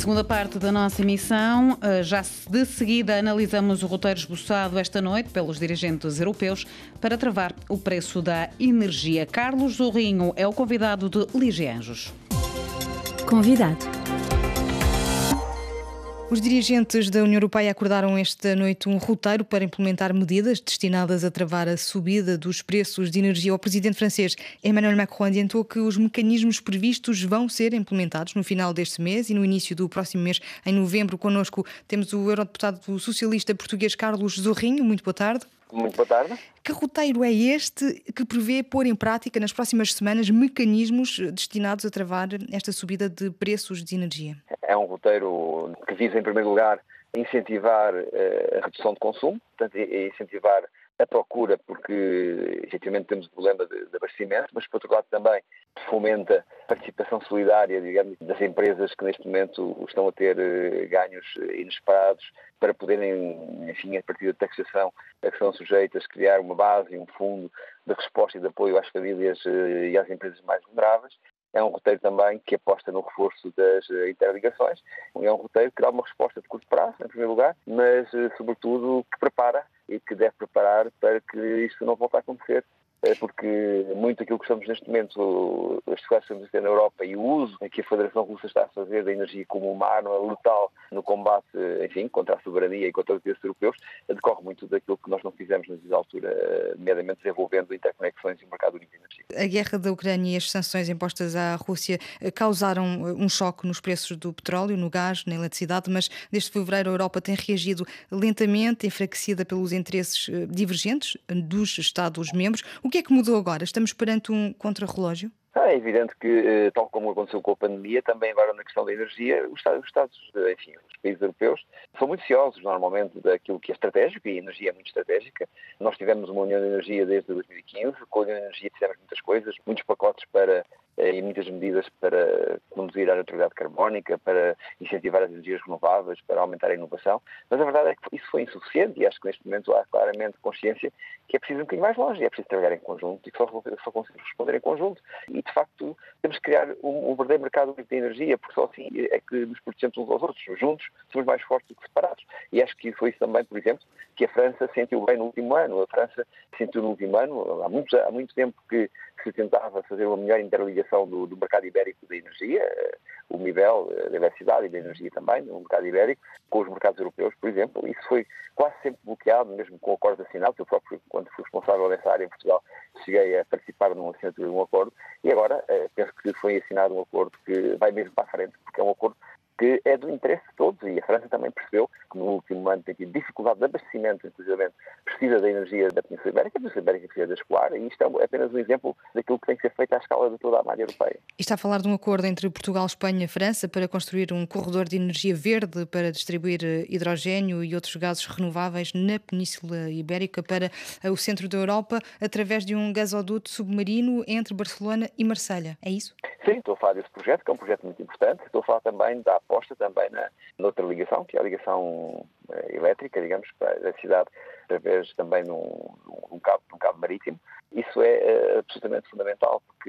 Segunda parte da nossa emissão, já de seguida analisamos o roteiro esboçado esta noite pelos dirigentes europeus para travar o preço da energia. Carlos Zorrinho é o convidado de Ligia Anjos. Convidado. Os dirigentes da União Europeia acordaram esta noite um roteiro para implementar medidas destinadas a travar a subida dos preços de energia. O presidente francês Emmanuel Macron adiantou que os mecanismos previstos vão ser implementados no final deste mês e no início do próximo mês, em novembro. Connosco temos o eurodeputado socialista português Carlos Zorrinho. Muito boa tarde. Muito boa tarde. Que roteiro é este que prevê pôr em prática nas próximas semanas mecanismos destinados a travar esta subida de preços de energia? É um roteiro que visa, em primeiro lugar, incentivar a redução de consumo, portanto, incentivar a procura, porque efetivamente temos o problema de abastecimento, mas por outro lado também fomenta a participação solidária, digamos, das empresas que neste momento estão a ter ganhos inesperados para poderem, enfim, a partir da taxação a que são sujeitas, criar uma base e um fundo de resposta e de apoio às famílias e às empresas mais vulneráveis. É um roteiro também que aposta no reforço das interligações. É um roteiro que dá uma resposta de curto prazo, em primeiro lugar, mas, sobretudo, que prepara e que deve preparar para que isto não volte a acontecer. Porque muito aquilo que estamos neste momento, as dificuldades que estamos a ter na Europa e o uso que a Federação Russa está a fazer da energia como uma arma letal no combate, enfim, contra a soberania e contra os interesses europeus, decorre muito daquilo que nós não fizemos na altura, nomeadamente desenvolvendo interconexões e o mercado único de energia. A guerra da Ucrânia e as sanções impostas à Rússia causaram um choque nos preços do petróleo, no gás, na eletricidade, mas desde fevereiro a Europa tem reagido lentamente, enfraquecida pelos interesses divergentes dos Estados-membros. O que é que mudou agora? Estamos perante um contrarrelógio? É evidente que, tal como aconteceu com a pandemia, também agora na questão da energia, os países europeus são muito ciosos normalmente daquilo que é estratégico, e a energia é muito estratégica. Nós tivemos uma União de Energia desde 2015, com a União de Energia fizemos muitas coisas, muitos pacotes e muitas medidas para conduzir a neutralidade carbónica, para incentivar as energias renováveis, para aumentar a inovação, mas a verdade é que isso foi insuficiente e acho que neste momento há claramente consciência que é preciso um bocadinho mais longe e é preciso trabalhar em conjunto e que só conseguimos responder em conjunto. E, de facto, temos que criar um verdadeiro mercado único de energia, porque só assim é que nos protegemos uns aos outros. Juntos somos mais fortes do que separados. E acho que foi isso também, por exemplo, que a França sentiu bem no último ano. A França sentiu no último ano, há muito tempo que se tentava fazer uma melhor interligação do mercado ibérico da energia, o nível da eletricidade e da energia também, no mercado ibérico, com os mercados europeus, por exemplo. Isso foi quase sempre bloqueado, mesmo com acordos assinados. Eu próprio, quando fui responsável dessa área em Portugal, cheguei a participar numa assinatura de um acordo e agora penso que foi assinado um acordo que vai mesmo para a frente, porque é um acordo que é do interesse de todos, e a França também percebeu que no último ano tem tido dificuldade de abastecimento, inclusive precisa da energia da Península Ibérica, precisa da escoar, e isto é apenas um exemplo daquilo que tem que ser feito à escala de toda a área europeia. E está a falar de um acordo entre Portugal, Espanha e França para construir um corredor de energia verde para distribuir hidrogénio e outros gases renováveis na Península Ibérica para o centro da Europa, através de um gasoduto submarino entre Barcelona e Marselha. É isso? Sim, estou a falar desse projeto, que é um projeto muito importante. Estou a falar também da aposta também na outra ligação, que é a ligação elétrica, digamos, para a cidade, através também de um cabo marítimo. Isso é absolutamente fundamental, porque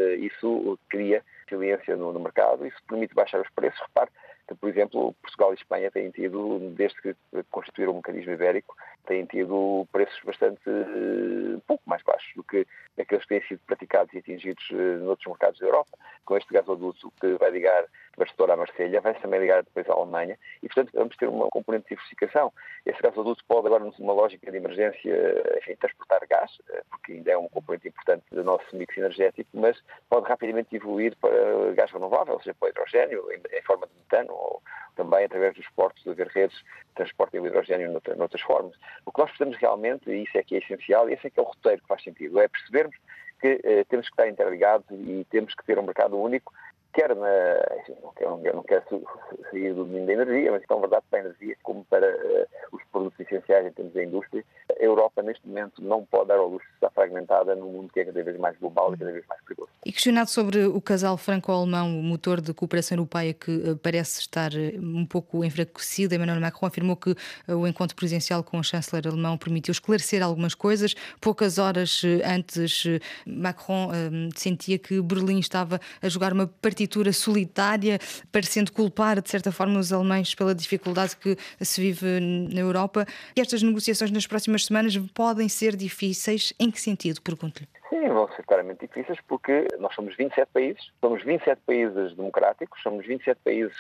isso cria resiliência no mercado, isso permite baixar os preços. Repare que, por exemplo, Portugal e Espanha têm tido, desde que constituíram o mecanismo ibérico, têm tido preços bastante pouco mais baixos do que aqueles que têm sido praticados e atingidos noutros mercados da Europa. Com este gasoduto que vai ligar Barcelona a Marselha, vai também ligar depois à Alemanha e, portanto, vamos ter uma componente de diversificação. Esse gasoduto pode agora, numa lógica de emergência, enfim, transportar gás, porque ainda é um componente importante do nosso mix energético, mas pode rapidamente evoluir para gás renovável, seja para hidrogénio, em forma de metano, ou também através dos portos de haver redes que transportem o hidrogénio noutras formas. O que nós precisamos realmente, e isso é que é essencial, e esse é que é o roteiro que faz sentido, é percebermos que temos que estar interligados e temos que ter um mercado único, quer enfim, não quero sair do domínio da energia, mas então, verdade, para a energia, como para os produtos essenciais em termos da indústria, a Europa, neste momento, não pode dar ao luxo de estar fragmentada num mundo que é cada vez mais global e cada vez mais perigoso. E questionado sobre o casal franco-alemão, o motor de cooperação europeia que parece estar um pouco enfraquecido, Emmanuel Macron afirmou que o encontro presencial com o chanceler alemão permitiu esclarecer algumas coisas. Poucas horas antes, Macron sentia que Berlim estava a jogar uma partida partitura solitária, parecendo culpar, de certa forma, os alemães pela dificuldade que se vive na Europa. E estas negociações nas próximas semanas podem ser difíceis. Em que sentido? Pergunto-lhe. Sim, vão ser claramente difíceis porque nós somos 27 países, somos 27 países democráticos, somos 27 países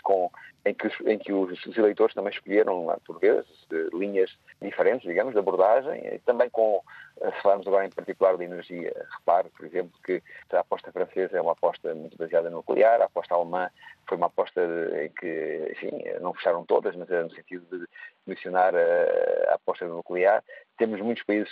em que os eleitores também escolheram, por vezes, linhas diferentes, digamos, de abordagem, e também se falarmos agora em particular de energia, repare, por exemplo, que a aposta francesa é uma aposta muito baseada no nuclear, a aposta alemã foi uma aposta em que, enfim, não fecharam todas, mas era no sentido de mencionar a aposta no nuclear. Temos muitos países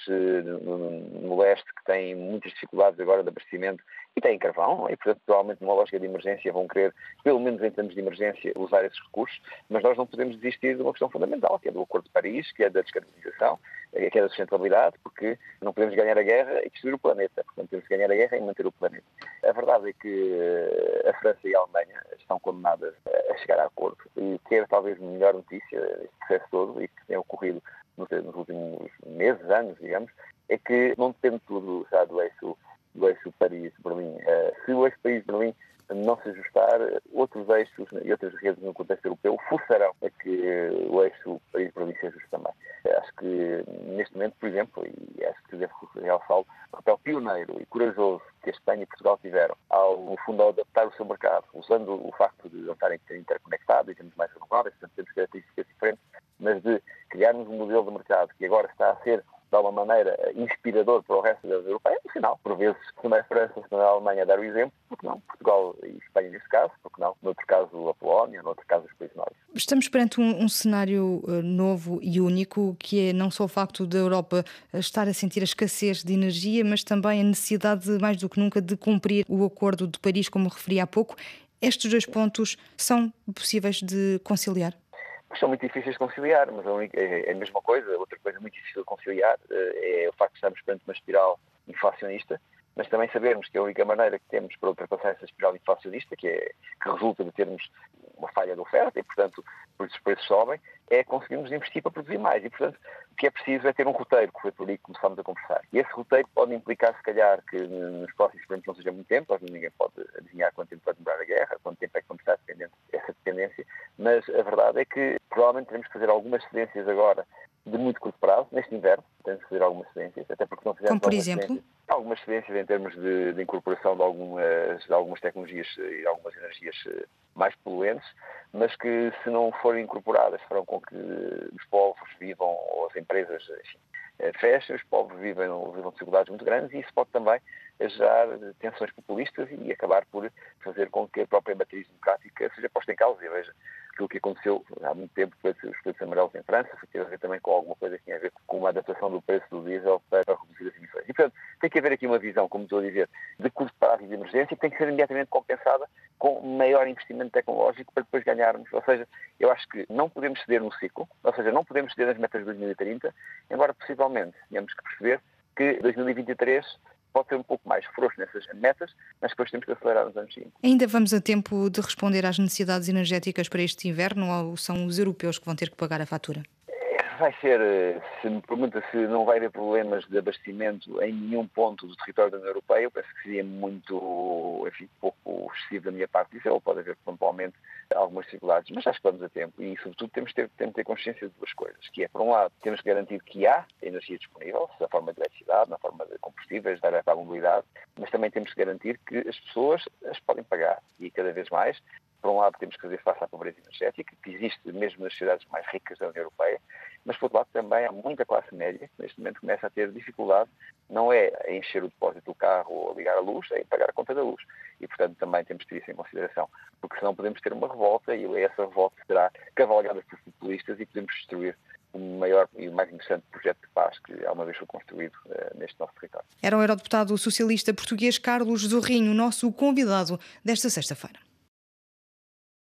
no leste que têm muitas dificuldades agora de abastecimento e têm carvão, e portanto provavelmente numa lógica de emergência vão querer, pelo menos em termos de emergência, usar esses recursos, mas nós não podemos desistir de uma questão fundamental, que é do Acordo de Paris, que é da descarbonização, que é da sustentabilidade, porque não podemos ganhar a guerra e destruir o planeta, portanto temos que ganhar a guerra e manter o planeta. A verdade é que a França e a Alemanha estão condenadas a chegar a acordo, e ter talvez a melhor notícia deste processo todo, e que tem ocorrido nos últimos meses, anos, digamos, é que não depende tudo já do eixo Paris-Berlim. Se o eixo Paris-Berlim não se ajustar, outros eixos e outras redes no contexto europeu forçarão a que o eixo Paris-Berlim se ajuste também. Acho que neste momento, por exemplo, e acho que devo realçar o papel pioneiro e corajoso que a Espanha e Portugal tiveram ao, no fundo, adaptar o seu mercado, usando o facto de não estarem interconectados e termos mais renováveis, portanto temos características diferentes, mas de criarmos um modelo de mercado que agora está a ser, de alguma maneira, inspirador para o resto da União Europeia. No final, por vezes, se não é a França, se não é a Alemanha a dar o exemplo, porque não? Portugal e Espanha nesse caso, porque não? No outro caso, a Polónia, no outro caso, os países nórdicos. Estamos perante um cenário novo e único, que é não só o facto da Europa estar a sentir a escassez de energia, mas também a necessidade, mais do que nunca, de cumprir o Acordo de Paris, como referi há pouco. Estes dois pontos são possíveis de conciliar? São muito difíceis de conciliar, mas é a mesma coisa. Outra coisa muito difícil de conciliar é o facto de estarmos perante uma espiral inflacionista, mas também sabermos que a única maneira que temos para ultrapassar essa espiral inflacionista, que resulta de termos uma falha de oferta e, portanto, por isso os preços sobem, é conseguirmos investir para produzir mais. E, portanto, o que é preciso é ter um roteiro, que foi por aí que começámos a conversar. E esse roteiro pode implicar, se calhar, que nos próximos tempos não seja muito tempo, ninguém pode adivinhar quanto tempo vai demorar a guerra, quanto tempo é que vamos estar dependente dessa dependência, mas a verdade é que provavelmente teremos que fazer algumas cedências agora de muito curto prazo, neste inverno, temos que fazer algumas cedências, até porque não fizemos como por exemplo? Algumas cedências em termos de incorporação de algumas tecnologias e de algumas energias mais poluentes, mas que, se não forem incorporadas, farão com que os povos vivam, ou as empresas, enfim, fechem, os povos vivam dificuldades muito grandes, e isso pode também gerar tensões populistas e acabar por fazer com que a própria matriz democrática seja posta em causa. E veja, aquilo que aconteceu há muito tempo com os coletes amarelos em França, foi ter a ver também com alguma coisa que tinha a ver com uma adaptação do preço do diesel para reduzir as emissões. E, portanto, tem que haver aqui uma visão, como estou a dizer, de curto prazo e de emergência, que tem que ser imediatamente compensada com maior investimento tecnológico para depois ganharmos. Ou seja, eu acho que não podemos ceder no ciclo, ou seja, não podemos ceder nas metas de 2030, embora possivelmente tenhamos que perceber que 2023 pode ser um pouco mais frouxo nessas metas, mas depois temos que acelerar nos anos seguintes. Ainda vamos a tempo de responder às necessidades energéticas para este inverno, ou são os europeus que vão ter que pagar a fatura? Vai ser, se me pergunta se não vai haver problemas de abastecimento em nenhum ponto do território da União Europeia, eu penso que seria muito, enfim, pouco excessivo da minha parte dizer, ou pode haver pontualmente algumas dificuldades, mas acho que vamos a tempo e, sobretudo, temos de ter consciência de duas coisas, que é, por um lado, temos que garantir que há energia disponível, na forma de eletricidade, na forma de combustíveis, para a mobilidade, mas também temos que garantir que as pessoas as podem pagar e, cada vez mais, por um lado, temos que fazer face à pobreza energética, que existe mesmo nas sociedades mais ricas da União Europeia, mas, por outro lado, também há muita classe média que, neste momento, começa a ter dificuldade, não é a encher o depósito do carro ou a ligar a luz, é em pagar a conta da luz. E, portanto, também temos de ter isso em consideração, porque senão podemos ter uma revolta e essa revolta será cavalgada por populistas e podemos destruir o maior e o mais interessante projeto de paz que alguma vez foi construído neste nosso território. Era o eurodeputado socialista português Carlos Zorrinho, nosso convidado desta sexta-feira.